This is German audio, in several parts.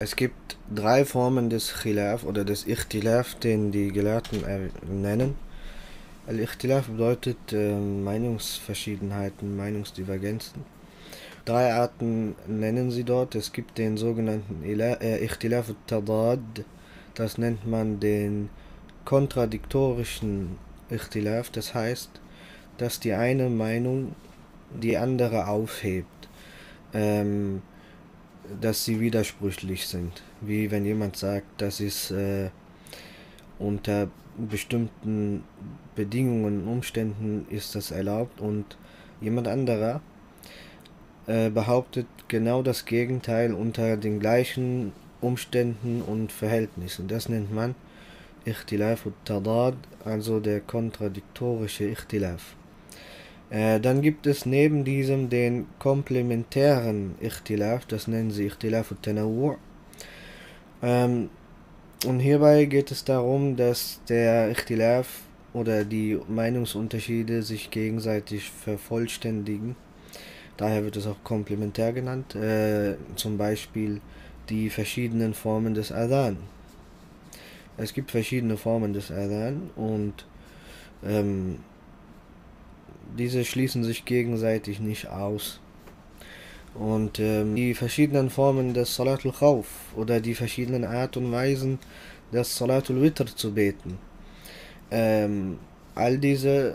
Es gibt drei Formen des Khilaf oder des Ikhtilaf, den die Gelehrten nennen. Al-Ikhtilaf bedeutet Meinungsverschiedenheiten, Meinungsdivergenzen. Drei Arten nennen sie dort. Es gibt den sogenannten Ikhtilaf al-Tadad, das nennt man den kontradiktorischen Ikhtilaf, das heißt, dass die eine Meinung die andere aufhebt, dass sie widersprüchlich sind. Wie wenn jemand sagt, das ist unter bestimmten Bedingungen und Umständen ist das erlaubt und jemand anderer behauptet genau das Gegenteil unter den gleichen Umständen und Verhältnissen. Das nennt man Ikhtilaf al-Tadad, also der kontradiktorische Ikhtilaf. Dann gibt es neben diesem den komplementären Ikhtilaf, das nennen sie Ikhtilaf al-Tanawu'. Und hierbei geht es darum, dass der Ikhtilaf oder die Meinungsunterschiede sich gegenseitig vervollständigen. Daher wird es auch komplementär genannt. Zum Beispiel die verschiedenen Formen des Adhan. Es gibt verschiedene Formen des Adhan und diese schließen sich gegenseitig nicht aus. Und die verschiedenen Formen des Salatul Khawf oder die verschiedenen Art und Weisen des Salatul Witr zu beten. All diese,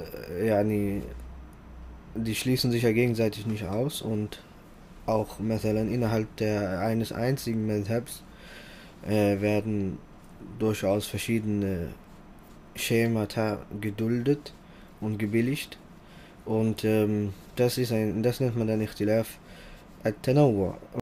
die schließen sich ja gegenseitig nicht aus und auch innerhalb eines einzigen Madhabs werden durchaus verschiedene Schemata geduldet und gebilligt. Und das nennt man dann Ikhtilaf al-Tanawwu'.